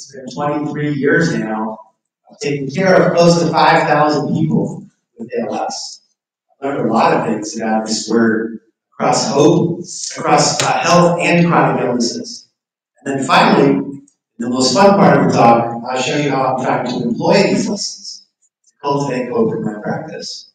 It's been 23 years now. I've taken care of close to 5,000 people with ALS. I've learned a lot of things about this word across health and chronic illnesses. And then finally, the most fun part of the talk, I'll show you how I'm trying to employ these lessons to cultivate hope in my practice.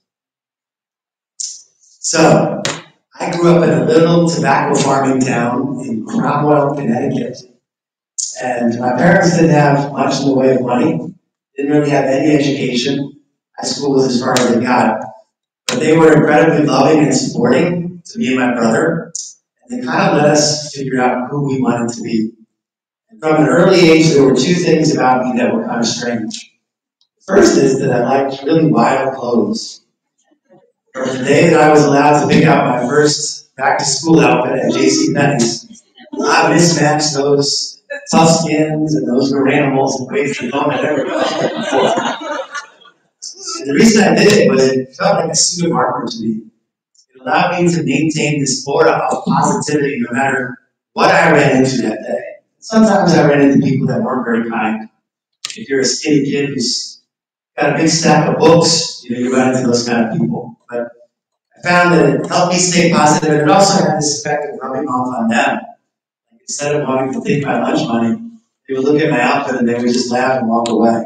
So, I grew up in a little tobacco farming town in Cromwell, Connecticut. And my parents didn't have much in the way of money, didn't really have any education. High school was as far as they got. But they were incredibly loving and supporting to me and my brother. And they kind of let us figure out who we wanted to be. And from an early age, there were two things about me that were kind of strange. The first is that I liked really wild clothes. From the day that I was allowed to pick out my first back-to-school outfit at JCPenney's, I mismatched those tough skins and those were animals and ways to know I'd ever done before. And the reason I did it was it felt like a pseudo marker to me. It allowed me to maintain this aura of positivity no matter what I ran into that day. Sometimes I ran into people that weren't very kind. If you're a skinny kid who's got a big stack of books, you run into those kind of people. But I found that it helped me stay positive, and it also had this effect of rubbing off on them. Like instead of wanting to take my lunch money, they would look at my outfit and they would just laugh and walk away.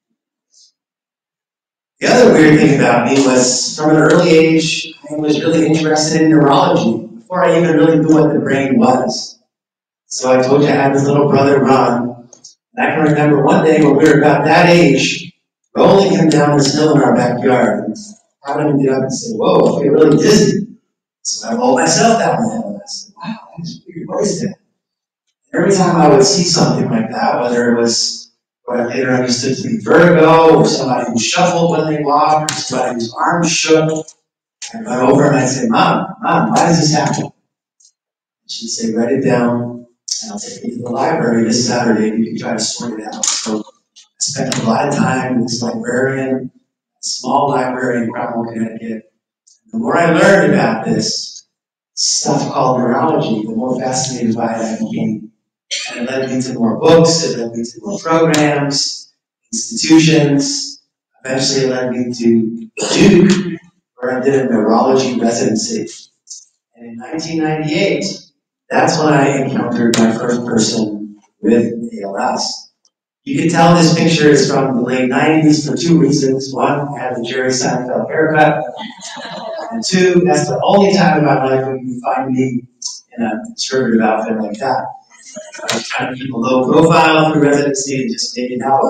The other weird thing about me was, from an early age, I was really interested in neurology before I even really knew what the brain was. So I told you I had this little brother, Ron, and I can remember one day when we were about that age, rolling him down this hill in our backyard, and having him get up and say, "Whoa, I feel really dizzy." So I rolled myself down the hill, and I said, "Wow, that's weird. What is that?" And every time I would see something like that, whether it was what I later understood to be vertigo, or somebody who shuffled when they walked, or somebody whose arms shook, I'd run over and I'd say, Mom, why does this happen? And she'd say, "Write it down, and I'll take you to the library this Saturday, and you can try to sort it out." So I spent a lot of time with this librarian, a small library in Cromwell, Connecticut. The more I learned about this stuff called neurology, the more fascinated by it I became. And it led me to more books, it led me to more programs, institutions. Eventually it led me to Duke, where I did a neurology residency. And in 1998, that's when I encountered my first person with ALS. You can tell this picture is from the late 90s for two reasons. One, I had the Jerry Seinfeld haircut. And two, that's the only time in my life when you find me in a conservative outfit like that. I was trying to keep a low profile through residency and just make it out.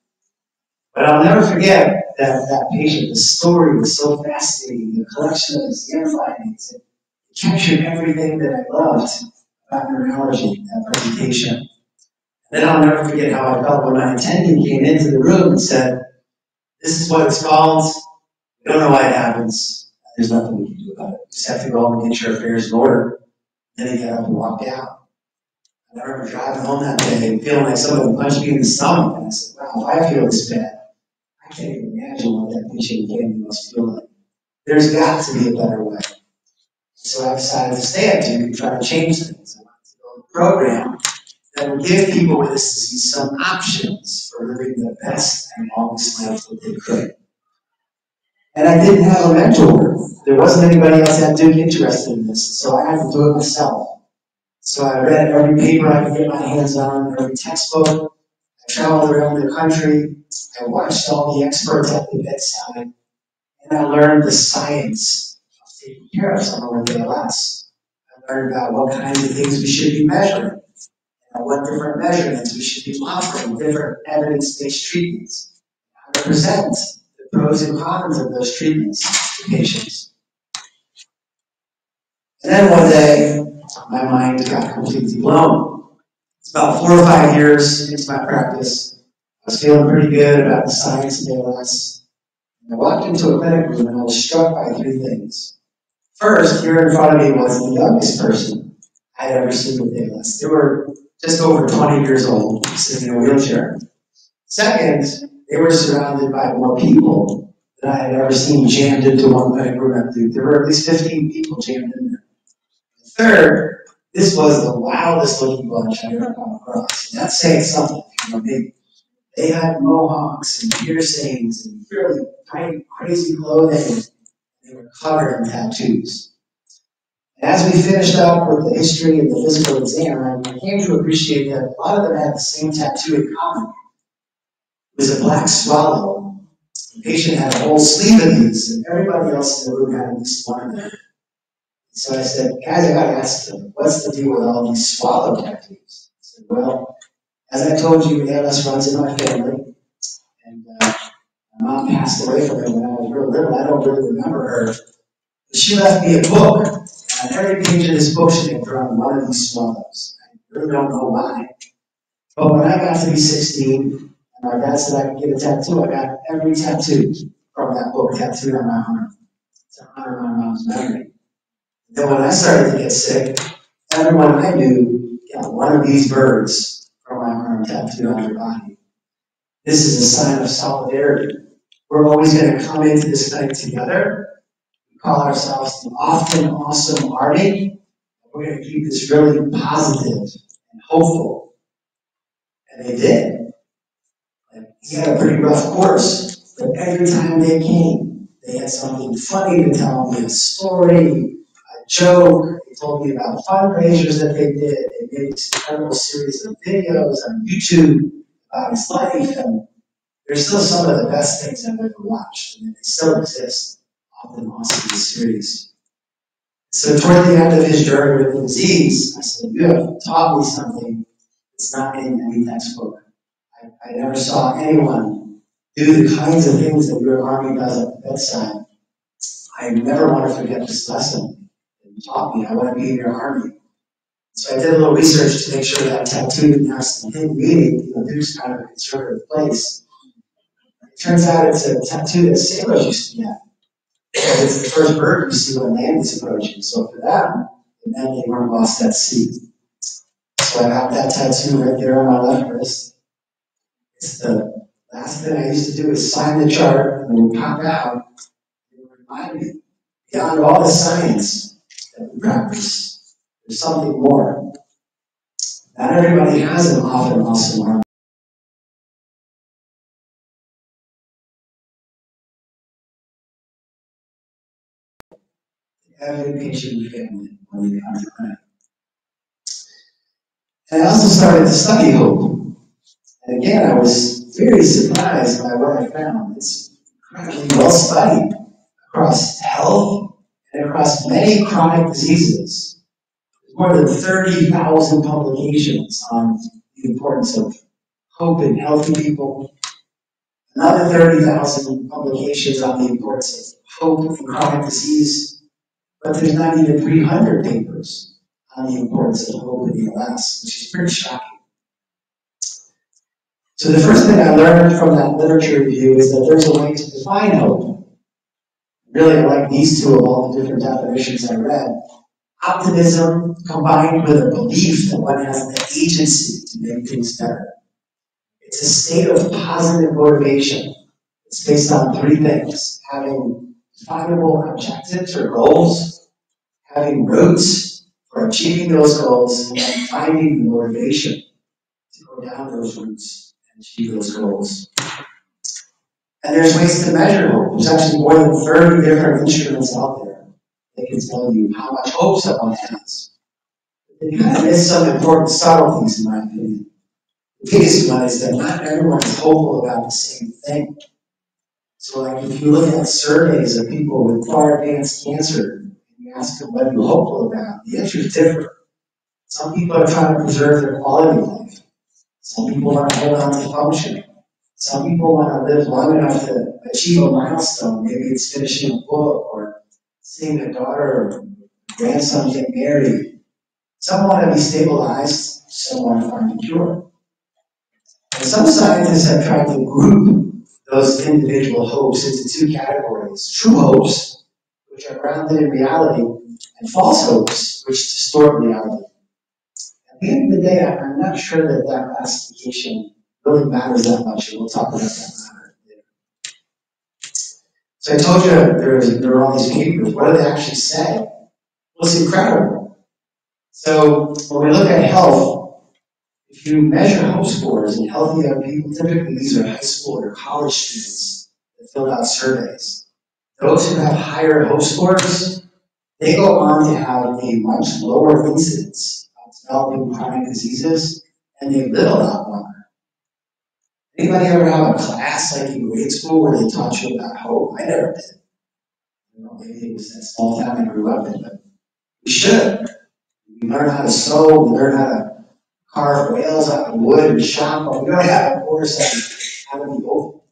But I'll never forget that patient. The story was so fascinating. The collection of his ear findings, it captured everything that I loved about neurology, that presentation. And then I'll never forget how I felt when my attending came into the room and said, "This is what it's called. We don't know why it happens. There's nothing we can do about it. You just have to go home and get your affairs in order." Then he got up and walked out. I remember driving home that day and feeling like someone punched me in the stomach. And I said, "Wow, if I feel this bad, I can't even imagine what that patient family must feel like. There's got to be a better way." So I decided to stay at Duke and try to change things. I wanted to build a program that would give people with this disease some options for living the best and longest life that they could. And I didn't have a mentor. There wasn't anybody else at Duke interested in this, so I had to do it myself. So I read every paper I could get my hands on, every textbook. I traveled around the country. I watched all the experts at the bedside. And I learned the science of taking care of someone with ALS. I learned about what kinds of things we should be measuring, and what different measurements we should be offering, different evidence-based treatments, how to present the pros and cons of those treatments to patients. And then one day, my mind got completely blown. It's about 4 or 5 years into my practice. I was feeling pretty good about the science of ALS. And I walked into a clinic room and I was struck by 3 things. First, here in front of me was the youngest person I had ever seen with ALS. They were just over 20 years old, sitting in a wheelchair. Second, they were surrounded by more people than I had ever seen jammed into one clinic room at Duke. There were at least 15 people jammed in there. Third, This was the wildest looking bunch I've ever come across. And that's saying something. You know, they had mohawks and piercings and really bright, crazy clothing. They were covered in tattoos. And as we finished up with the history and the physical exam, I came to appreciate that a lot of them had the same tattoo in common. It was a black swallow. The patient had a whole sleeve of these, and everybody else in the room had at least one of them. So I said, guys, I gotta ask them, what's the deal with all these swallow tattoos? I said, well, as I told you, ALS runs in my family, and my mom passed away from it when I was real little. I don't really remember her. But she left me a book, and on every page of this book she had drawn one of these swallows. I really don't know why. But when I got to be 16, and my dad said I could get a tattoo, I got every tattoo from that book tattooed on my arm to honor my mom's memory. Then when I started to get sick, everyone I knew got one of these birds from my arm tattooed on their body. This is a sign of solidarity. We're always going to come into this clinic together. We call ourselves the Often Awesome Army. We're going to keep this really positive and hopeful. And they did. He had a pretty rough course, but every time they came, they had something funny to tell me, a story, a joke. They told me about fundraisers that they did. They made this incredible series of videos on YouTube about his life, and they're still some of the best things I've ever watched, and they still exist. Often Awesome series. So toward the end of his journey with the disease, I said, you have taught me something that's not in any textbook. I never saw anyone do the kinds of things that your Army does at the bedside. I never want to forget this lesson that you taught me. I want to be in your Army. So I did a little research to make sure that tattoo has some hidden meaning. You know, Duke's kind of a conservative place. It turns out it's a tattoo that sailors used to get. Because it's the first bird you see when land is approaching. So for them, it meant they weren't lost at sea. So I got that tattoo right there on my left wrist. It's the last thing I used to do is sign the chart, and when we pop out, it would remind me, beyond all the science that we practice, there's something more. Not everybody has an Often Awesome Army. Every patient and family when they come to clinic. And I also started to study hope. And again, I was very surprised by what I found. It's incredibly well studied across health and across many chronic diseases. There's more than 30,000 publications on the importance of hope in healthy people. Another 30,000 publications on the importance of hope in chronic disease. But there's not even 300 papers on the importance of hope in ALS, which is pretty shocking. So the first thing I learned from that literature review is that there's a way to define hope. Really, I like these two of all the different definitions I read. Optimism combined with a belief that one has the agency to make things better. It's a state of positive motivation. It's based on three things: having definable objectives or goals, having routes for achieving those goals, and then finding the motivation to go down those routes and achieve those goals. And there's ways to measure hope. There's actually more than 30 different instruments out there that can tell you how much hope someone has. They kind of miss some important subtleties, in my opinion. The biggest one is that not everyone is hopeful about the same thing. So like if you look at surveys of people with far advanced cancer, and you ask them what you're hopeful about, the answer is different. Some people are trying to preserve their quality of life. Some people want to hold on to function. Some people want to live long enough to achieve a milestone. Maybe it's finishing a book or seeing their daughter or grandson get married. Some want to be stabilized. Some want to find a cure. And some scientists have tried to group those individual hopes into two categories: true hopes, which are grounded in reality, and false hopes, which distort reality. At the end of the day, I'm not sure that that classification really matters that much, and we'll talk about that later. So I told you there were all these papers. What do they actually say? Well, it's incredible. So when we look at health, if you measure hope scores in healthy young people, typically these are high school or college students that filled out surveys. Those who have higher hope scores, they go on to have a much lower incidence of developing chronic diseases, and they live a lot longer. Anybody ever have a class like in grade school where they taught you about hope? I never did. Maybe it was that small town I grew up in, but we should. We learn how to sew, we learn how to carve whales out of wood and shop, but we don't have a course on how to be hopeful.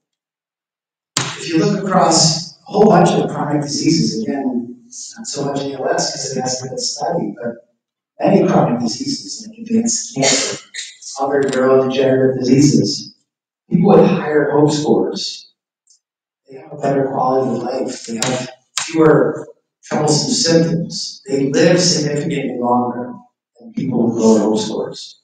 If you look across a whole bunch of chronic diseases, again, not so much ALS because it hasn't been studied, but many chronic diseases like advanced cancer, other neurodegenerative diseases, people with higher hope scores, they have a better quality of life. They have fewer troublesome symptoms. They live significantly longer than people with lower hope scores.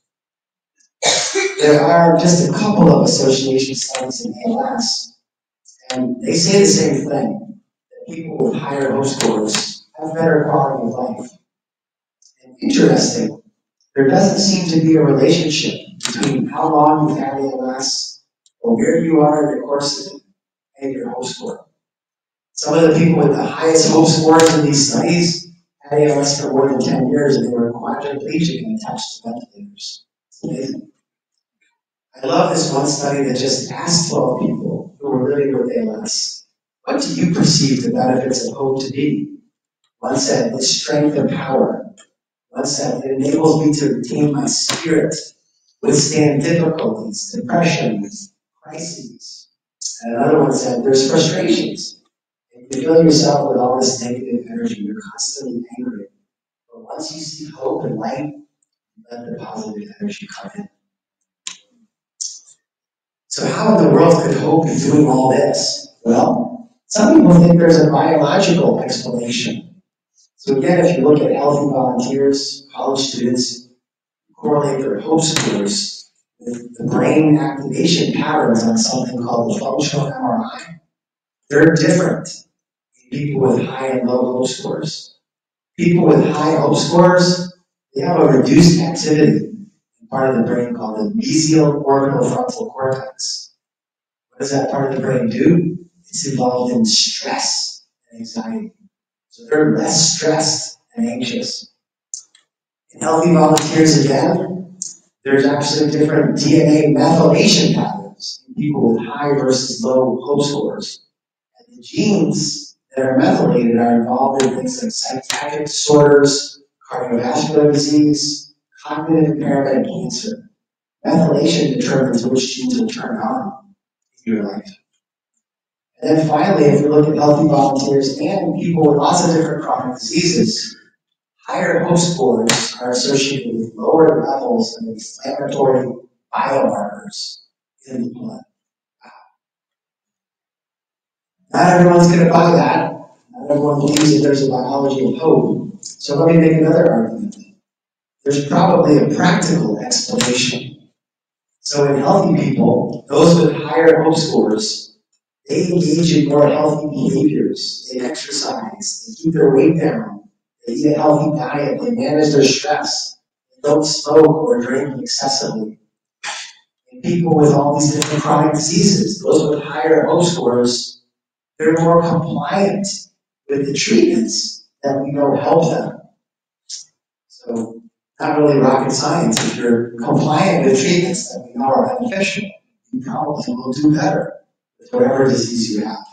There are just a couple of association studies in ALS, and they say the same thing, that people with higher hope scores have better quality of life. And interesting, there doesn't seem to be a relationship between how long you've had ALS or where you are in the course of it and your hope score. Some of the people with the highest hope scores in these studies had ALS for more than 10 years and they were quadriplegic and attached to ventilators. It's amazing. I love this one study that just asked 12 people who were living with ALS, what do you perceive the benefits of hope to be? One said, it's strength and power. One said, it enables me to retain my spirit, withstand difficulties, depressions, crises. And another one said, there's frustrations. If you feel yourself with all this negative energy, you're constantly angry. But once you see hope and light, let the positive energy come in. So how in the world could hope be doing all this? Well, some people think there's a biological explanation. So again, if you look at healthy volunteers, college students, correlate their hope scores with the brain activation patterns on something called the functional MRI. They're different in people with high and low hope scores. People with high hope scores, they have a reduced activity in part of the brain called the mesial orbital frontal cortex. What does that part of the brain do? It's involved in stress and anxiety. So they're less stressed and anxious. In healthy volunteers again, there's actually different DNA methylation patterns in people with high versus low hope scores. And the genes that are methylated are involved in things like psychiatric disorders, cardiovascular disease, cognitive impairment, and cancer. Methylation determines which genes will turn on in your life. And then finally, if you look at healthy volunteers and people with lots of different chronic diseases, higher hope scores are associated with lower levels of inflammatory biomarkers in the blood. Not everyone's going to buy that. Not everyone believes that there's a biology of hope. So let me make another argument. There's probably a practical explanation. So in healthy people, those with higher hope scores, they engage in more healthy behaviors. They exercise, they keep their weight down, they eat a healthy diet, they manage their stress, they don't smoke or drink excessively. And people with all these different chronic diseases, those with higher hope scores, they're more compliant with the treatments that we know help them. So, not really rocket science. If you're compliant with treatments that we know are beneficial, you probably will do better with whatever disease you have.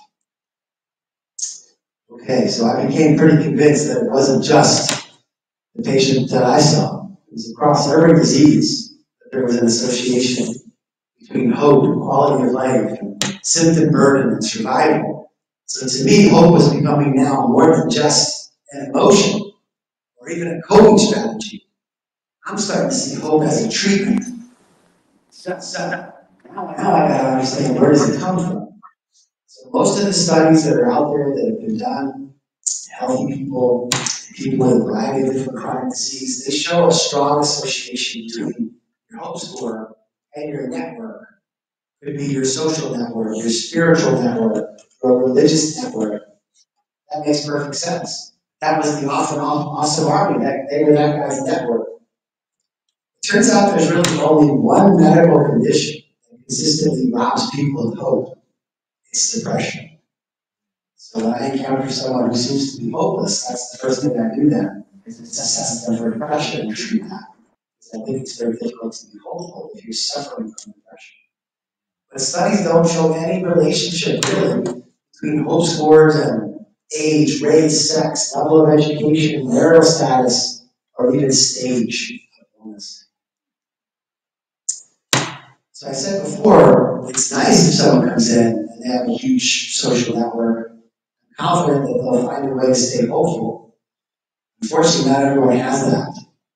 Okay, so I became pretty convinced that it wasn't just the patient that I saw. It was across every disease that there was an association between hope and quality of life and symptom burden and survival. So to me, hope was becoming now more than just an emotion or even a coping strategy. I'm starting to see hope as a treatment. So now I gotta understand, where does it come from? So most of the studies that are out there that have been done, healthy people, people with a variety of different chronic disease, they show a strong association between your hope score and your network. It could be your social network, your spiritual network, or religious network. That makes perfect sense. That was the awesome army. They were that guy's network. It turns out there's really only one medical condition that consistently robs people of hope. It's depression. So when I encounter someone who seems to be hopeless, that's the first thing I do then, is assess them for depression and treat that. Because I think it's very difficult to be hopeful if you're suffering from depression. But studies don't show any relationship really between hope scores and age, race, sex, level of education, marital status, or even stage of illness. So I said before, it's nice if someone comes in and they have a huge social network. I'm confident that they'll find a way to stay hopeful. Unfortunately, not everyone has that.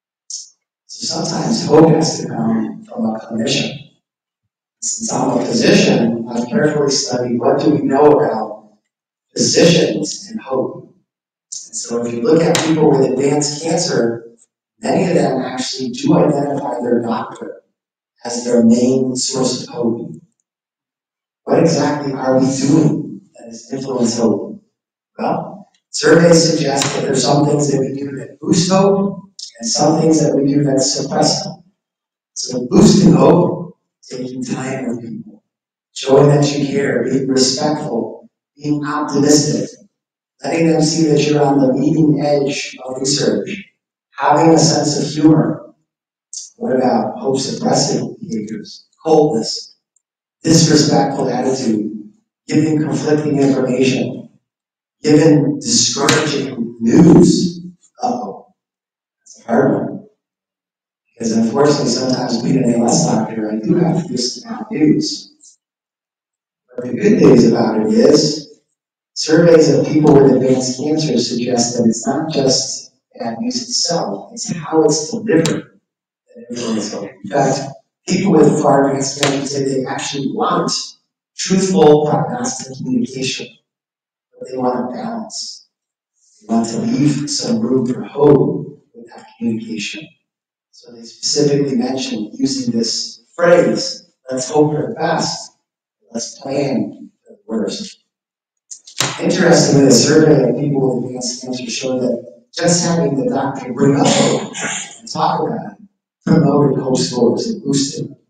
So sometimes hope has to come from a clinician. Since I'm a physician, I've carefully studied what do we know about physicians and hope. And so if you look at people with advanced cancer, many of them actually do identify their doctor as their main source of hope. What exactly are we doing that has influenced hope? Well, surveys suggest that there's some things that we do that boost hope and some things that we do that suppress hope. So boosting hope, taking time with people, showing that you care, being respectful, being optimistic, letting them see that you're on the leading edge of research, having a sense of humor. What about hope-suppressing behaviors? Coldness, disrespectful attitude, giving conflicting information, giving discouraging news. Uh-oh, that's a hard one. Because unfortunately, sometimes being an ALS doctor, I do have to give some bad news. But the good news about it is, surveys of people with advanced cancer suggest that it's not just bad news itself, it's how it's delivered that influences hope. In fact, people with far advanced cancer say they actually want truthful prognostic communication, but they want a balance. They want to leave some room for hope with that communication. So they specifically mentioned using this phrase, let's hope for the best, let's plan for the worst. Interestingly, a survey of people with advanced cancer showed that just having the doctor bring up hope and talk about it promoted hope scores and boosted them.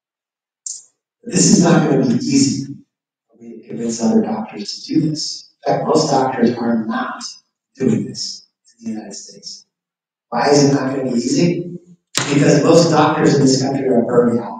But this is not going to be easy for me to convince other doctors to do this. In fact, most doctors are not doing this in the United States. Why is it not going to be easy? Because most doctors in this country are burning out.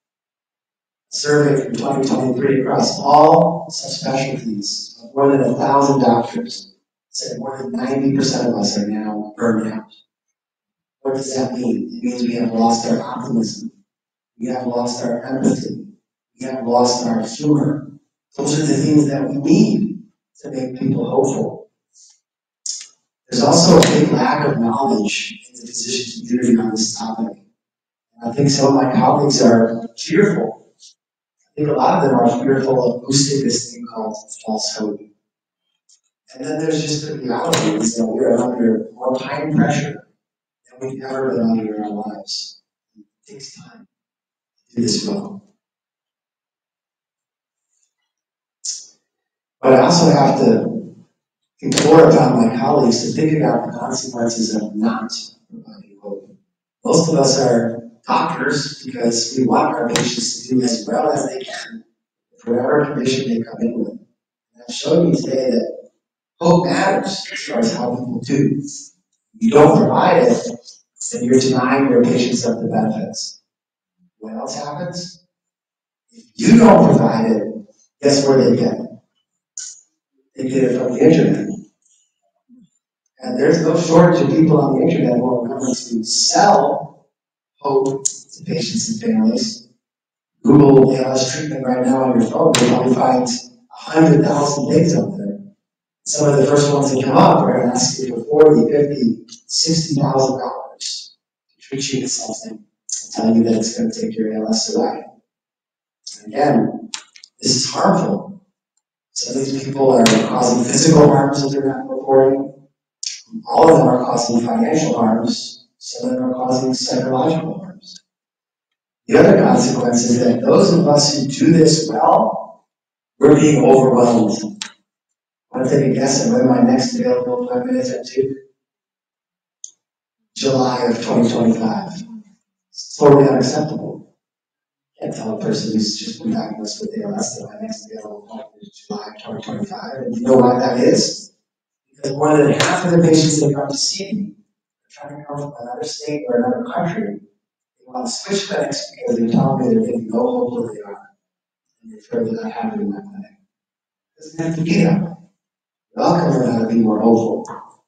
A survey from 2023 across all subspecialties of more than 1,000 doctors said more than 90% of us are now burned out. What does that mean? It means we have lost our optimism. We have lost our empathy. We have lost our humor. Those are the things that we need to make people hopeful. There's also a big lack of knowledge in the physician community on this topic. And I think some of my colleagues are fearful. I think a lot of them are fearful of boosting this thing called false hope. And then there's just the reality is that we are under more time pressure than we've ever been under in our lives. It takes time to do this well. But I also have to implore upon my colleagues to think about the consequences of not providing hope. Most of us are doctors because we want our patients to do as well as they can for whatever condition they come in with. And I've shown you today that hope matters as far as how people do. If you don't provide it, then you're denying your patients of the benefits. What else happens? If you don't provide it, guess where they get it? They get it from the internet. And there's no shortage of people on the internet who are going to sell hope to patients and families. Google ALS treatment right now on your phone, you'll probably find 100,000 things out there. Some of the first ones that come up are going to ask you for $40,000, $50,000, $60,000 to treat you with something and tell you that it's going to take your ALS away. And again, this is harmful. Some of these people are causing physical harms that they're not reporting. All of them are causing financial harms. Some of them are causing psychological harms. The other consequence is that those of us who do this well, we're being overwhelmed. Want to take a guess at when my next available appointment is at Duke? July of 2025. It's totally unacceptable. Can't tell a person who's just been diagnosed with ALS that my next available appointment is July of 2025. And you know why that is? Because more than half of the patients that come to see me are trying to come from another state or another country. They want to switch clinics because they're telling me they're getting no hope where they are. And they've heard that I have it in my clinic. It doesn't have to be that way. We all can learn how to be more hopeful.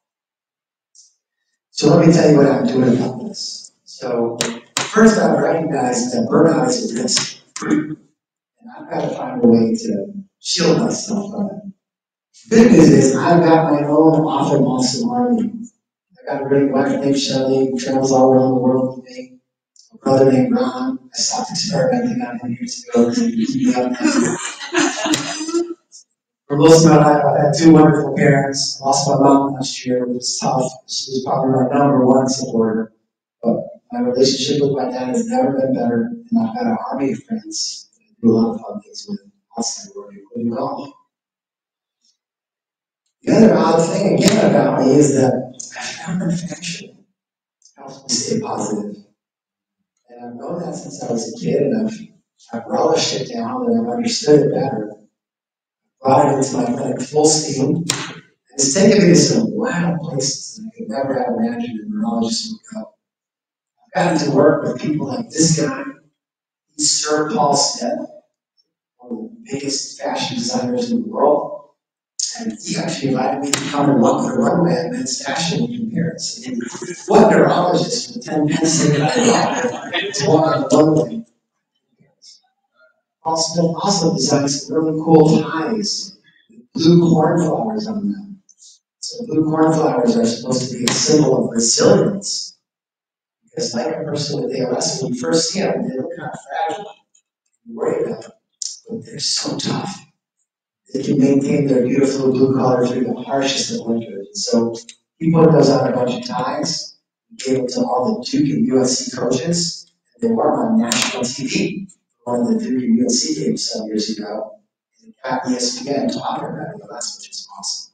So let me tell you what I'm doing about this. So first I've recognized that burnout is a risk. And I've got to find a way to shield myself from it. The good news is I've got my own often awesome army. I've got a great wife named Shelley who travels all around the world with me. A brother named Ron. I stopped experimenting on him years ago because he beat me up. For most of my life, I've had two wonderful parents. I lost my mom last year, which was tough. She was probably my number one supporter. But my relationship with my dad has never been better, and I've got an army of friends that I do a lot of fun things with outside work, including golf. The other odd thing again about me is that I found affection helps me stay positive. And I've known that since I was a kid, and I've relished it now that I've understood it better. Brought it into my clinic full steam. And it's taken me to some wild places that I could never have imagined a neurologist would go. I've gotten to work with people like this guy. He's Sir Paul Smith, one of the biggest fashion designers in the world. And he actually invited me to come and walk the runway at Men's Fashion Week in Paris. And what neurologist with 10 pence in to walk on the runway? Paul Smith also designed some really cool ties with blue cornflowers on them. So blue cornflowers are supposed to be a symbol of resilience. Because like a person with ALS, when you first see them, they look kind of fragile. You worry about them, but they're so tough. They can maintain their beautiful blue color through the harshest of winters. And so he put those on a bunch of ties, gave them to all the Duke and USC coaches, and they were on national TV for one of the Duke and USC games some years ago. And it got ESPN talking about ALS, which is awesome.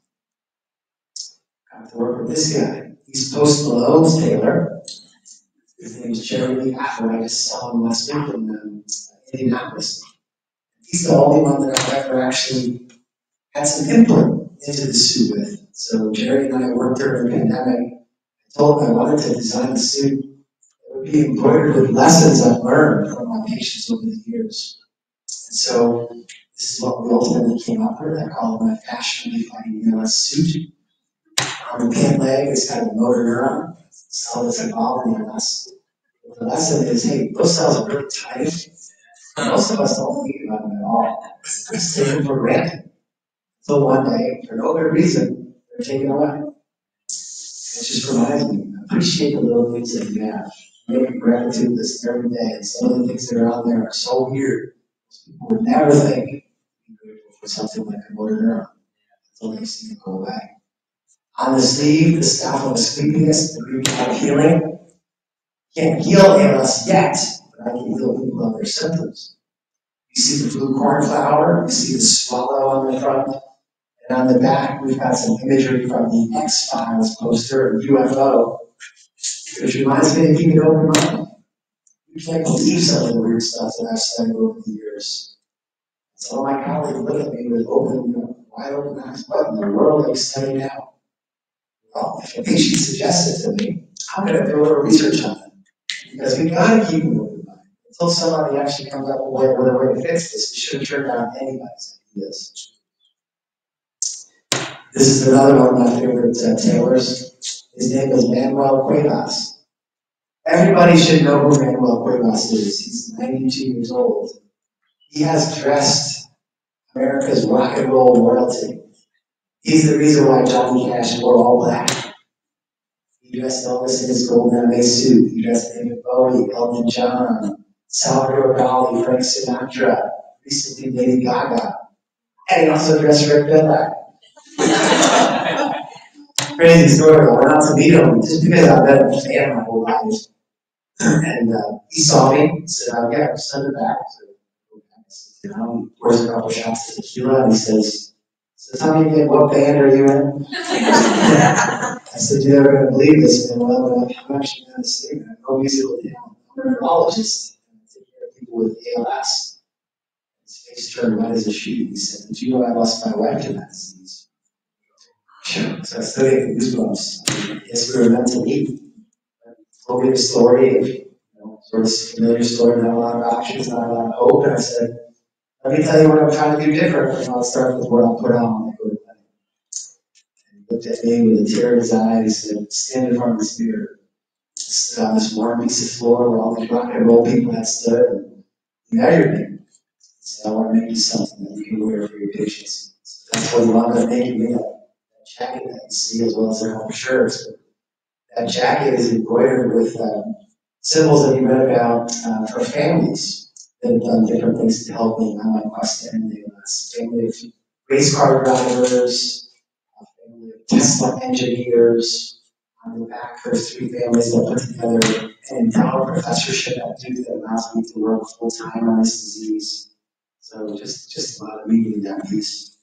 Got to work with this guy. He's Post Malone's tailor. His name is Jeremy Affer. I just saw him last week in Indianapolis. He's the only one that I've ever actually had some input into the suit with. So Jerry and I worked during the pandemic. I told him I wanted to design a suit that would be embroidered with lessons I've learned from my patients over the years. And so this is what we ultimately came up with. I call it my passionately fighting ALS suit. On the pant leg, it's got a motor neuron, cell that's involved in ALS. The lesson is, hey, those cells are really tiny. Most of us don't think about them at all. We take them for granted. So one day, for no good reason, they're taken away. It just reminds me, appreciate the little things that you have. Make a gratitude list every day. And some of the things that are out there are so weird. People would never think you'd be grateful for something like a motor neuron until they see it go away. On the sleeve, the staff of Asclepius, the Greek god of healing. Can't heal ALS yet, but I can heal people of their symptoms. You see the blue cornflower, you see the swallow on the front. And on the back, we've got some imagery from the X-Files poster, UFO, which reminds me to keep an open mind. You can't believe some of the weird stuff that I've studied over the years. Some of my colleagues look at me with wide open eyes. What in the world are you studying now? Well, if a patient suggests it to me, I'm going to do a little research on it. Because we've got to keep an open mind. Until somebody actually comes up with a way to fix this, we shouldn't turn down anybody's ideas. This is another one of my favorite tailors. His name is Manuel Cuevas. Everybody should know who Manuel Cuevas is. He's 92 years old. He has dressed America's rock and roll royalty. He's the reason why Johnny Cash wore all black. He dressed Elvis in his gold lame suit. He dressed David Bowie, Elton John, Salvador Dali, Frank Sinatra, recently Lady Gaga. And he also dressed Rick Bedlack. Crazy story. I went out to meet him just because I've been a fan my whole life. And he saw me and said, yeah, send it back. So, he pours a couple shots of tequila and he says, So tell me again, what band are you in? I said, you're never going to believe this, man. Well, I'm actually not a singer. I'm no musical talent. I'm a neurologist. I take care of people with ALS. His face turned white as a sheet. He said, did you know I lost my wife to that disease? Sure. So I still get goosebumps. Yes, we were meant to meet. Told me the story, sort of familiar story, not a lot of options, not a lot of hope. And I said, let me tell you what I'm trying to do different. And I'll start with what I'll put on when I go to bed. And he looked at me with a tear in his eye. He said, stand in front of this mirror. I stood on this warm piece of floor where all these rock and roll people had stood. And he measured me. He said, I want to make you something that you can wear for your patients. So that's what he wanted to make me, that jacket that you see, as well as their home shirts. That jacket is embroidered with symbols that you read about for families that have done different things to help me on my quest to end ALS. Family of race car drivers, a family of Tesla engineers. On the back, there's 3 families that put together an endowed professorship at Duke that allows me to work full time on this disease. So just a lot of reading that piece.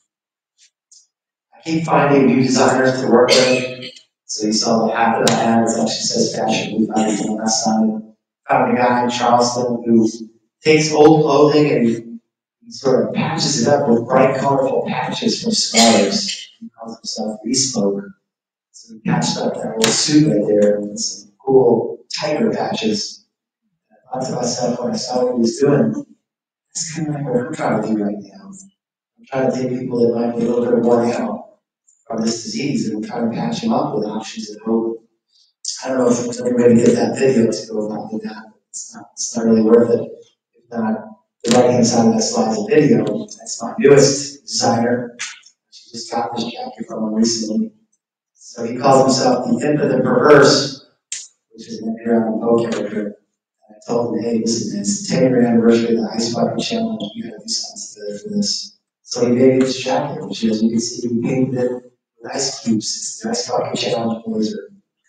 I keep finding new designers to work with. So you saw the hat that I had, it actually says Fashion Week on the left side. Found a guy in Charleston who takes old clothing and he sort of patches it up with bright, colorful patches from scarves. He calls himself Bespoke. So he patched up that old suit right there with some cool tiger patches. And I thought to myself when I saw what he was doing, that's kind of like what I'm trying to do right now. I'm trying to take people that might be a little bit worn out from this disease and I'm trying to patch them up with options and hope. I don't know if anybody did that video to go about doing that. It's not really worth it. If not, the right hand side of that slide is a video. That's my newest designer. She just got this jacket from him recently. So he calls himself the Imp of the Perverse, which is an Edgar Allan Poe character. And I told him, hey, listen, it's the 10-year anniversary of the Ice Bucket Challenge. You gotta do something together for this. So he made this jacket, which as you can see, he painted it with ice cubes. It's the Ice Bucket Challenge blazer.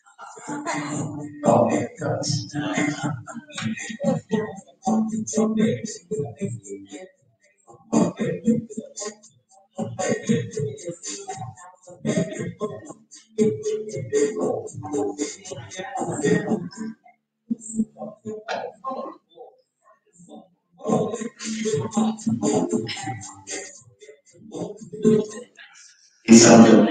Oh, here it goes. He's something.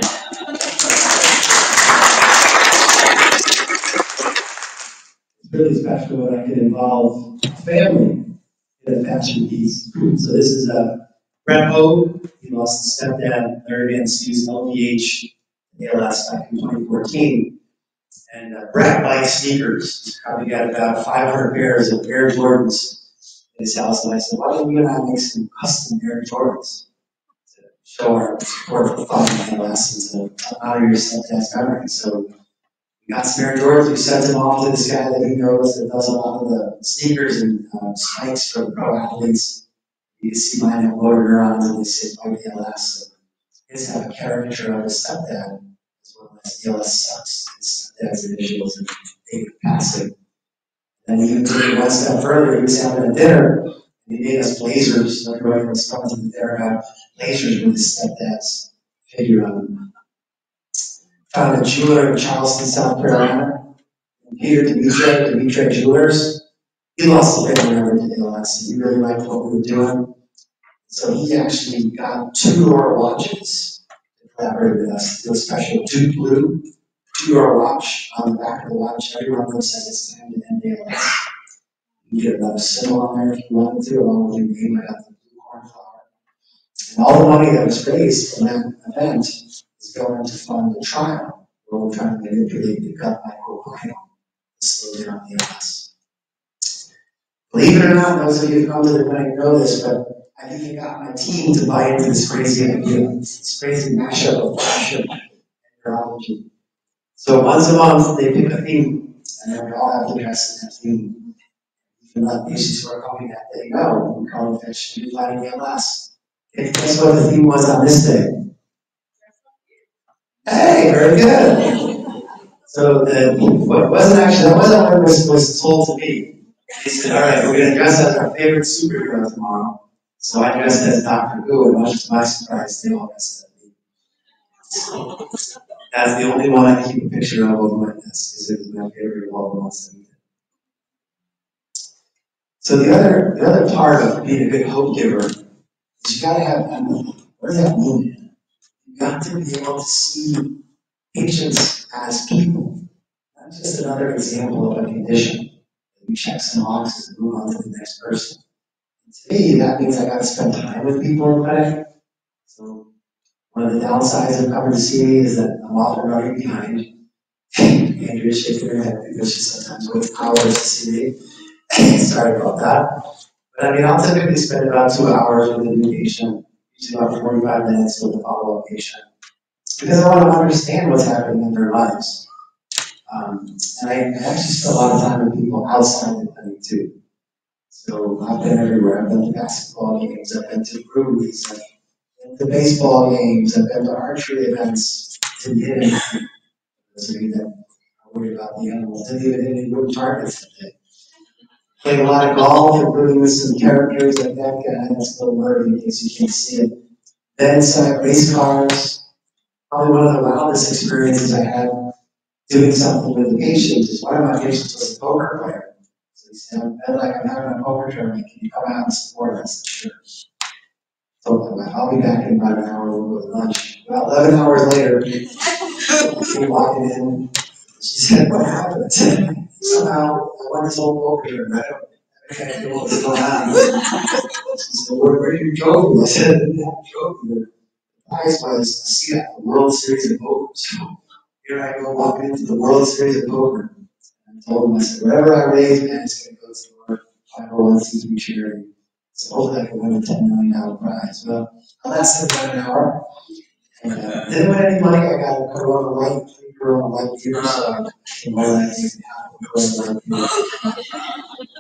It's really special when I can involve family in a fashion piece. So this is Brett Hogue. He lost his stepdad, Larry Van Stu's LVH ALS back in 2014. And Brett likes sneakers. He's probably got about 500 pairs of Air Jordans in his house. And I said, why don't you and I make some custom Air Jordans to show our support for fighting ALS and to honor your stepdad's memory? So we got some Air Jordans. We sent them off to this guy that he knows that does a lot of the sneakers and spikes for the pro athletes. You can see mine have motor neurons and they say fight ALS. So his have a caricature of his stepdad as well as ALS sucks. His stepdad's initials and date of passing. And he even took it one step further. He was having a dinner and he made us blazers. Everybody was coming to the dinner have blazers with his stepdad's figure on them. Found a jeweler in Charleston, South Carolina. Peter Dimitri Jewelers. He lost the family member to ALS. He really liked what we were doing. So he actually got 2 Dora watches to collaborate with us. It was a special Duke Blue 2-door watch. On the back of the watch, every one of them says it's time to end ALS. You can get another symbol on there if you wanted to, along with your name right out the blue cornflower. And all the money that was raised from that event is going to fund a trial where we're trying to manipulate the gut microbiome to slow down ALS. Believe it or not, those of you who come to the clinic know this, but I even got my team to buy into this crazy idea, this crazy mashup of fashion and neurology. So once a month, they pick a theme, and then we all have to dress in that theme. You can let patients who are coming that day know. We call it fashion fighting ALS. And guess what the theme was on this day? Hey, very good. So what wasn't actually, that wasn't what was told to me. They said, all right, we're going to dress as our favorite superhero tomorrow. So I dressed as Dr. Who, and much to my surprise, they all dressed as me. That's the only one I keep a picture of on my desk because it was my favorite of all the ones that we did. So the other part of being a good hope giver is you gotta have empathy. What does that mean? You got to be able to see patients as people. That's just another example of a condition. You check some boxes and move on to the next person. And to me, that means I gotta spend time with people in clinic. So one of the downsides of coming to see me is that I'm often running behind. Andrea's shaking her head because she sometimes waits hours to see me. Sorry about that. But I mean, I'll typically spend about 2 hours with a new patient, usually about 45 minutes with a follow-up patient, because I want to understand what's happening in their lives. And I actually spend a lot of time with people outside the clinic too. So I've been everywhere. I've been to basketball games, I've been to breweries, I've been to baseball games, I've been to archery events, to the end. Those of you that are worried about the animals, didn't even hit any wood targets today. Played a lot of golf, including with some characters like that guy, that's a little blurry in case you can't see it. Then inside race cars, probably one of the wildest experiences I had doing something with a patient is one of my patients was a poker player. So he said, Bedlack, I'm having a poker tournament, can you come out and support us? Sure. So I'll be back in about an hour, we'll go to lunch. About 11 hours later, we walked in, she said, what happened? I said, somehow I won this whole poker tournament. I can't know what's going on. She said, where did you trophy? I said, I didn't have a trophy. The prize was a seat at the World Series of Poker. So here I go walking into the World Series of Poker. And I told him, I said, whatever I raise, man, it's going to go to our 501c3 charity. So hopefully I can win a $10 million prize. Well, I lasted about an hour. And didn't win any money. I got a Corona Light, free Corona Light beer. So in my life, Corona Light beer.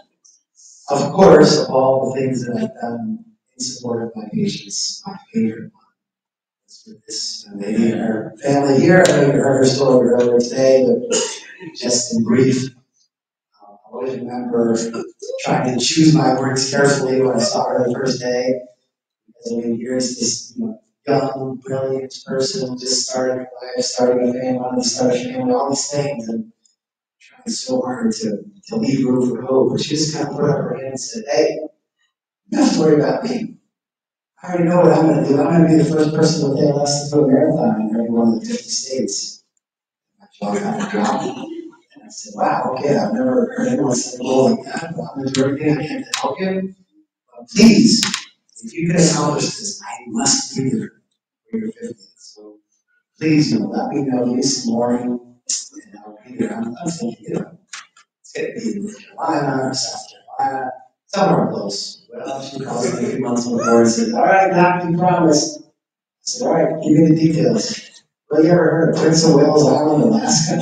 Of course, of all the things that I've done in support of my patients, my favorite one is with this lady and her family here. I know you heard her story earlier today, but just in brief, I always remember trying to choose my words carefully when I saw her the first day. Because I mean, here's this young, brilliant person just starting her life, starting a family, wanting to start a family, all these things, and trying so hard to leave room for hope. But she just kind of put up her hand and said, hey, you don't have to worry about me. I already know what I'm going to do. I'm going to be the first person with ALS to do a marathon in every one of the 50 states. My jaw kind of dropped. And I said, wow, okay, I've never heard anyone set a goal like that, but I'm going to do everything I can to help you. But please, if you can accomplish this, I must be there for your 50th. So please, let me know this morning, and I'll be there. I'm thinking, it's going to be in North Carolina or South Carolina, somewhere close. Well, she calls me a few months before and says, all right, Doc, you promised. I said, all right, give me the details. Well, you ever heard of Prince of Wales Island, Alaska?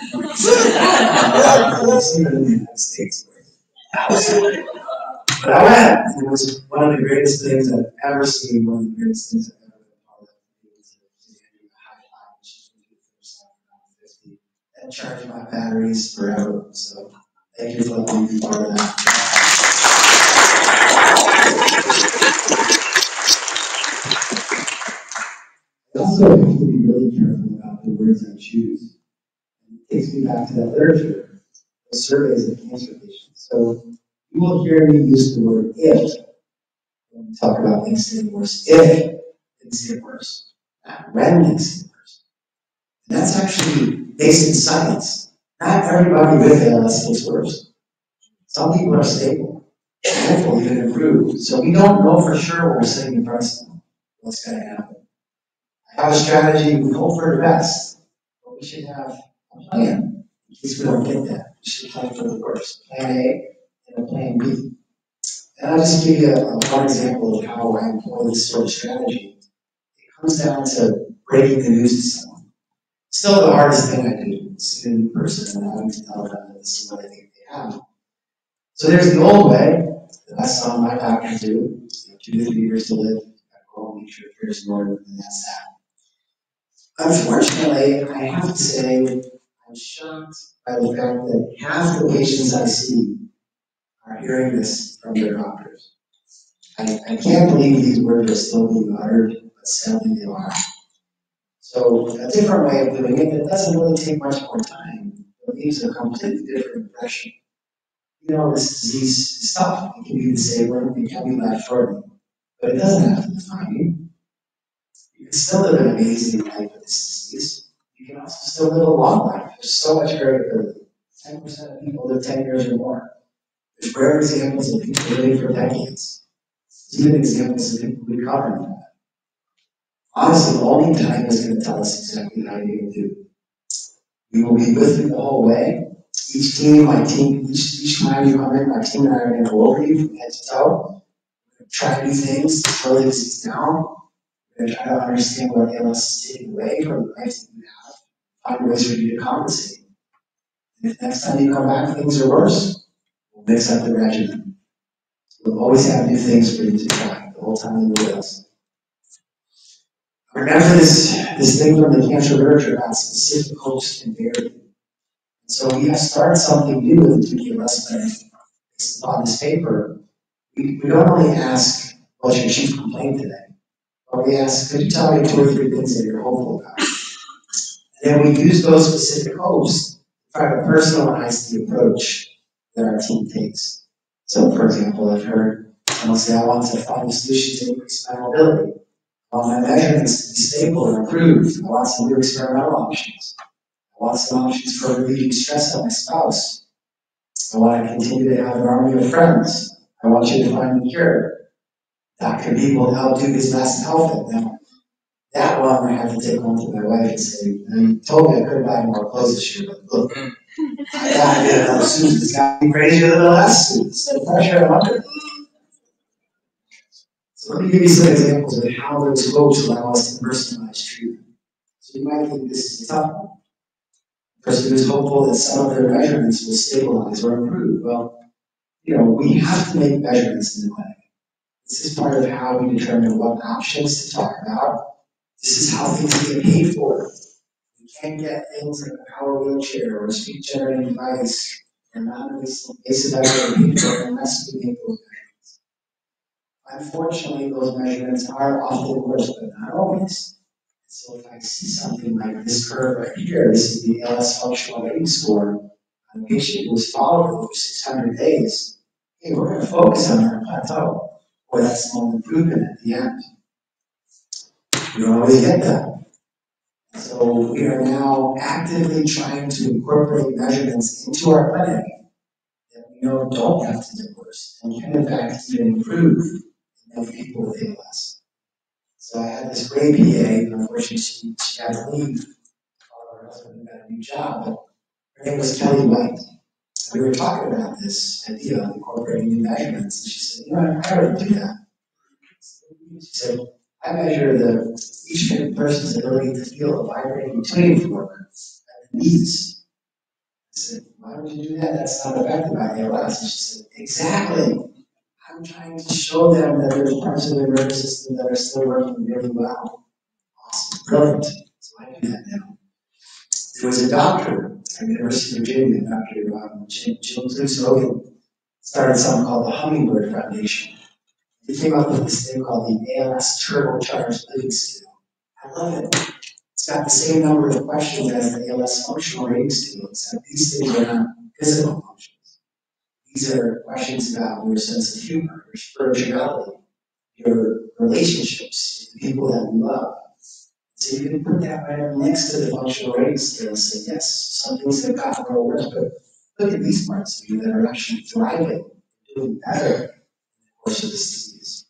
It's even in the United States. But I went. It was one of the greatest things I've ever seen, one of the greatest things I've ever been part of. It was a high five, which is around 50, and charged my batteries forever. So thank you for letting me be part of that. I also have to be really careful about the words I choose. It takes me back to that literature, the surveys of cancer patients. So you will hear me use the word if when we talk about things getting worse. If things get worse, not when things get worse. And that's actually based in science. Not everybody with ALS gets worse. Some people are stable. A handful even improve. So we don't know for sure when we're sitting in front of someone what's going to happen. I have a strategy, we hope for the best, but we should have a plan in case we don't get that. We should plan for the worst. Plan A and a plan B. And I'll just give you one example of how I employ this sort of strategy. It comes down to breaking the news to someone. Still the hardest thing I do, see a new person and having to tell them that this is what I think they have. So there's the old way that I saw my doctor do. You have 2 to 3 years to live. I go make sure affairs in order, and that's that. Unfortunately, I have to say, I'm shocked by the fact that half the patients I see are hearing this from their doctors. I can't believe these words are still being uttered, but sadly they are. So a different way of doing it that doesn't really take much more time, but leaves a completely different impression. You know, this disease is tough. It can be disabling, it can be life-shortening, but it doesn't have to define you. You can still live an amazing life with this disease. You can also still live a long life. There's so much variability. 10% of people live 10 years or more. There's rare examples of people living for decades. There's even examples of people recovering from that. Honestly, only time is going to tell us exactly how you're going to do. We will be with you the whole way. Each team, each time you come in, my team and I are going to go over you from head to toe. We're going to try new things to slow the disease down. We're going to try to understand what ALS is taking away from the life that you have. Find ways for you to compensate. And if next time you come back, things are worse, we'll mix up the regimen. We'll always have new things for you to try the whole time you're with us. Remember this thing from the cancer literature about specific hopes and variability. So we have started something new with the Duke ALS Clinic based upon this paper. We don't only ask, what's your chief complaint today? But we ask, could you tell me 2 or 3 things that you're hopeful about? And then we use those specific hopes to try to personalize the approach that our team takes. So, for example, I've heard someone say, I want to find a solution to increase my mobility. I want my measurements to be stable and improved. I want some new experimental options. I want some options for relieving stress on my spouse. I want to continue to have an army of friends. I want you to find the cure. Dr. B will help do his last outfit. Now, that one I have to take home to my wife and say, you told me I couldn't buy more clothes this year, but look, I gotta get another suit. It's gotta be crazier than the last suit. It's the pressure I'm under. So let me give you some examples of how those hopes allow us to personalize treatment. So you might think this is a tough one. The person who's hopeful that some of their measurements will stabilize or improve. Well, we have to make measurements in the clinic. This is part of how we determine what options to talk about. This is how things get paid for. We can't get things like a power wheelchair or a speech generating device or non-invasive people unless we make those measurements. Unfortunately, those measurements are often worse, but not always. So if I see something like this curve right here, this is the ALS functional rating score on a patient who was followed for 600 days. Hey, we're going to focus on that plateau or that small improvement at the end. You don't always get that. So we are now actively trying to incorporate measurements into our clinic that we know don't have to get worse and can in fact even improve in people with ALS. So I had this great PA, unfortunately she had to leave. Her husband got a new job, but her name was Kelly White. We were talking about this idea of incorporating new measurements, and she said, I already do that. She said, I measure each person's ability to feel a vibrating tuning fork at the knees. I said, why would you do that? That's not affected by ALS. And she said, exactly. I'm trying to show them that there's parts of their nervous system that are still working really well. Awesome, brilliant. So I do that now. There was a doctor at the University of Virginia, Dr. Jim Hogan, started something called the Hummingbird Foundation. He came up with this thing called the ALS turbocharged living scale. I love it. It's got the same number of questions as the ALS functional rating scale, except these things are not physical functions. These are questions about your sense of humor, your spirituality, your relationships with the people that you love. So you can put that right next to the functional rating scale and say, yes, some things have gotten a little worse, but look at these parts of you that are actually thriving, doing better in the course of this disease.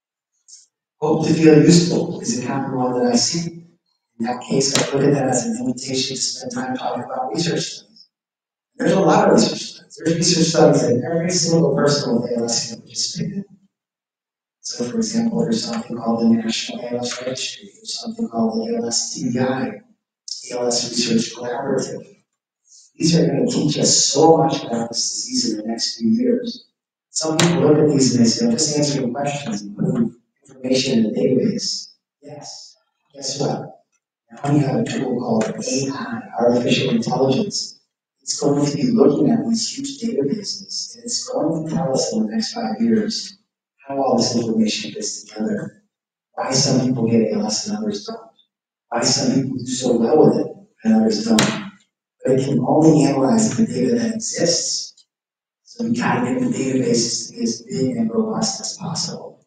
Hope to feel useful is a common one that I see. In that case, I look at that as an invitation to spend time talking about research studies. There's a lot of research studies. There's research studies that every single person with ALS can participate in. So, for example, there's something called the National ALS Registry. There's something called the ALS TBI, ALS Research Collaborative. These are going to teach us so much about this disease in the next few years. Some people look at these and they say, I'm just answering questions and putting information in the database. Yes. Guess what? Now we have a tool called AI, artificial intelligence. It's going to be looking at these huge databases, and it's going to tell us in the next 5 years how all this information fits together, why some people get ALS and others don't. why some people do so well with it and others don't. But it can only analyze the data that exists. So we gotta get the databases to be as big and robust as possible.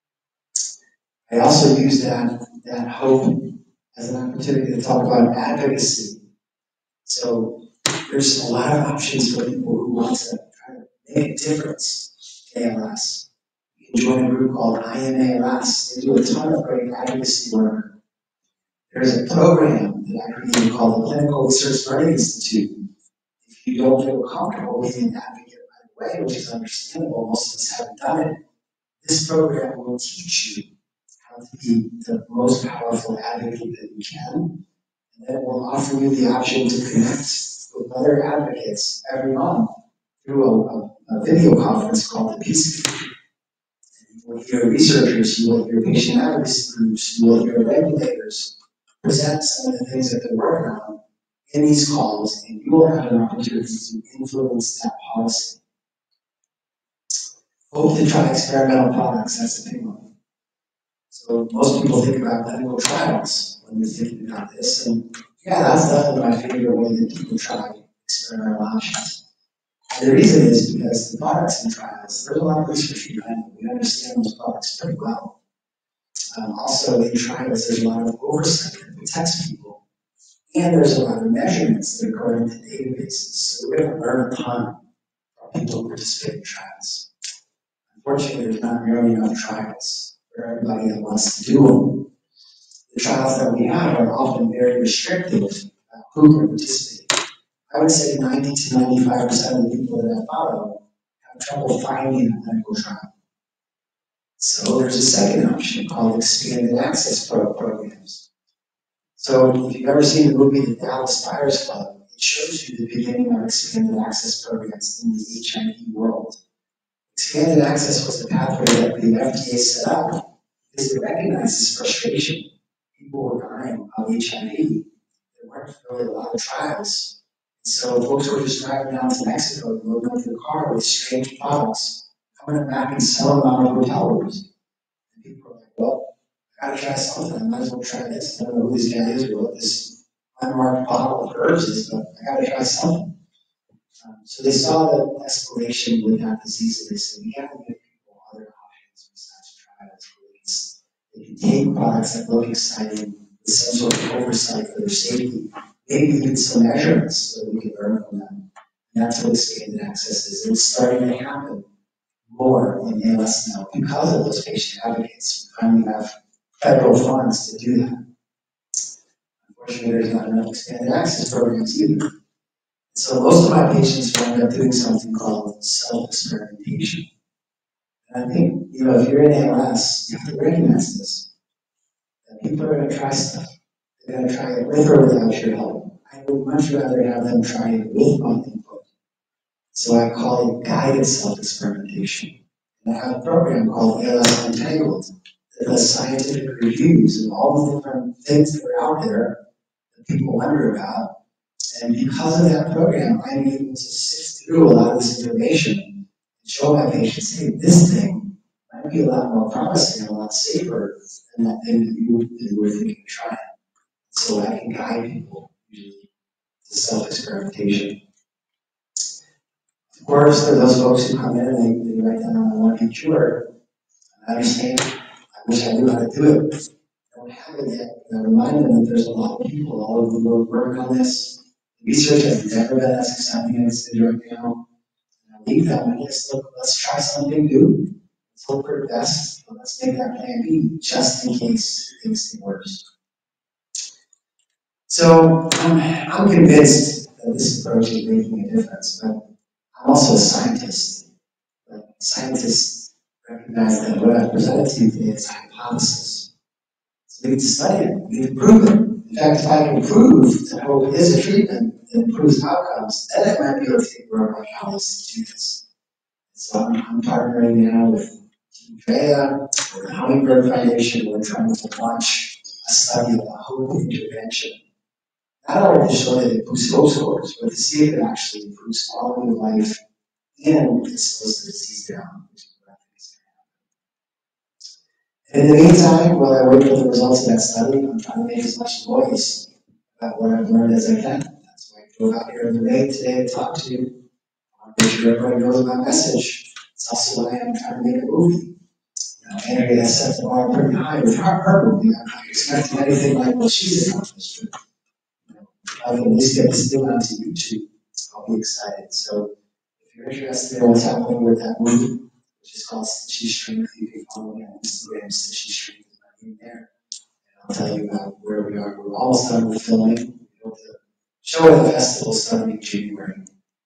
I also use that hope as an opportunity to talk about advocacy. So there's a lot of options for people who want to try to make a difference in ALS. You can join a group called I Am ALS. They do a ton of great advocacy work. There's a program that I created called the Clinical Research Learning Institute. If you don't feel comfortable being an advocate right away, which is understandable, most of us haven't done it, this program will teach you how to be the most powerful advocate that you can, and then it will offer you the option to connect with other advocates every month through a video conference called the Peace Group. You will hear researchers, you will hear patient advocacy groups, you will hear regulators present some of the things that they're working on in these calls, and you will have an opportunity to influence that policy. Hope to try experimental products, that's the big one. So most people think about clinical trials when they're thinking about this, and yeah, that's definitely my favorite way that people try experimental options. And the reason is because the products in trials, there's a lot of research behind them. We understand those products pretty well. Also, in trials, there's a lot of oversight that protects people. And there's a lot of measurements that are going into databases. So we're going to learn a ton from people who participate in trials. Unfortunately, there's not nearly enough trials for everybody that wants to do them. The trials that we have are often very restrictive about who can participate. I would say 90 to 95% of the people that I follow have trouble finding a clinical trial. So there's a second option called expanded access programs. So if you've ever seen the movie The Dallas Buyers Club, it shows you the beginning of expanded access programs in the HIV world. Expanded access was the pathway that the FDA set up because it recognizes frustration. People were dying of HIV. There weren't really a lot of trials. So folks were just driving down to Mexico and loading up their car with strange products, coming back and selling them out of hotel rooms. And people were like, well, I gotta try something. I might as well try this. I don't know who this guy is or what this unmarked bottle of herbs is, but I gotta try something. So they saw the escalation with that disease and they said, we gotta give people other options besides trials. They can take products that look exciting with some sort of oversight for their safety, maybe even some measurements so that we can learn from them. And that's what expanded access is. It's starting to happen more in ALS now because of those patient advocates. We finally have federal funds to do that. Unfortunately, there's not enough expanded access programs either. So most of my patients will end up doing something called self-experimentation. And I think, if you're in ALS, you have to recognize this. That people are going to try stuff. They're going to try it with or without your help. I would much rather have them try it with my input. So I call it guided self-experimentation. And I have a program called ALS Untangled that does scientific reviews of all the different things that are out there that people wonder about. And because of that program, I'm able to sift through a lot of this information and show my patients, hey, this thing might be a lot more promising and a lot safer than that thing that you were thinking of trying. So I can guide people usually to self-experimentation. Of course, there are those folks who come in and they write down on a one-page word. I understand. I wish I knew how to do it. I don't have it yet. And I remind them that there's a lot of people all over the world working on this. Research has never been as exciting as it is right now. And I leave them and just look, let's try something new. Let's hope for the best, but let's make that plan B just in case things get worse. So I'm convinced that this approach is making a difference, but I'm also a scientist. But scientists recognize that what I presented to you today is a hypothesis. So we need to study it, we need to prove it. In fact, if I can prove that hope is a treatment that improves outcomes, then I might be able to take more of my colleagues to do this. So I'm partnering now with Team Drea, with the Hummingbird Foundation. We're trying to launch a study of a hope intervention. Not only to show that it boosts hope scores, but to see if it actually improves quality of life and it slows the disease down, which is what I think is going to And in the meantime, while I wait for the results of that study, I'm trying to make as much noise about what I've learned as I can. That's why I drove out here in the rain today to talk to you. I want to make sure everybody knows my message. It's also why I'm trying to make a movie. Andrea set the bar pretty high with her movie. I'm not expecting anything like what she's accomplished. I'll at least get this thing onto YouTube. I'll be excited. So if you're interested in what's happening with that movie, which is called Stitchy Strength, you can follow me on Instagram. Stitchy Strength is my name there. And I'll tell you about where we are. We're almost done with filming. We hope to show at the festival starting in January.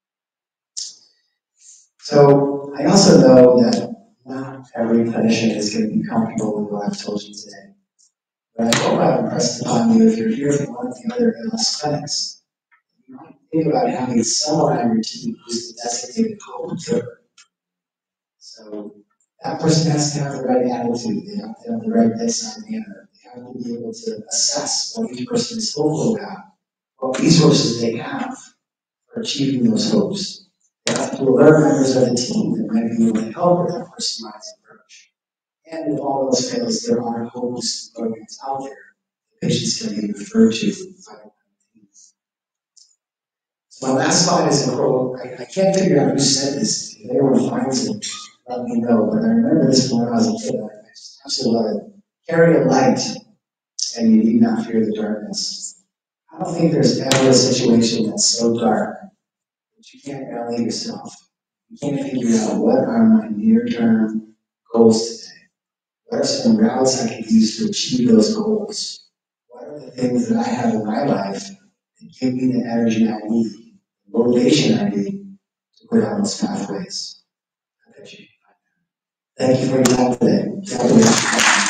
So I also know that not every clinician is going to be comfortable with what I've told you today. But I hope I've impressed upon you if you're here from one of the other ALS clinics. You might think about having someone on your team who's the designated co-observer. So that person has to have the right attitude, they have to have the right bedside manner, they have to be able to assess what each person is hopeful about, what resources they have for achieving those hopes. They have to alert members of the team that might be able to help with that personalized approach. And if all else fails, there are hopes programs out there that patients can be referred to for final teams. So my last slide is a quote. I can't figure out who said this. If anyone finds it, let me know. But I remember this from when I was a kid. I just absolutely love it. Carry a light, and you need not fear the darkness. I don't think there's ever a situation that's so dark that you can't rally yourself. You can't figure out what are my near-term goals today. What are some routes I can use to achieve those goals? What are the things that I have in my life that give me the energy I need, the motivation I need to go down those pathways? I bet you. Thank you for your time today. God bless you.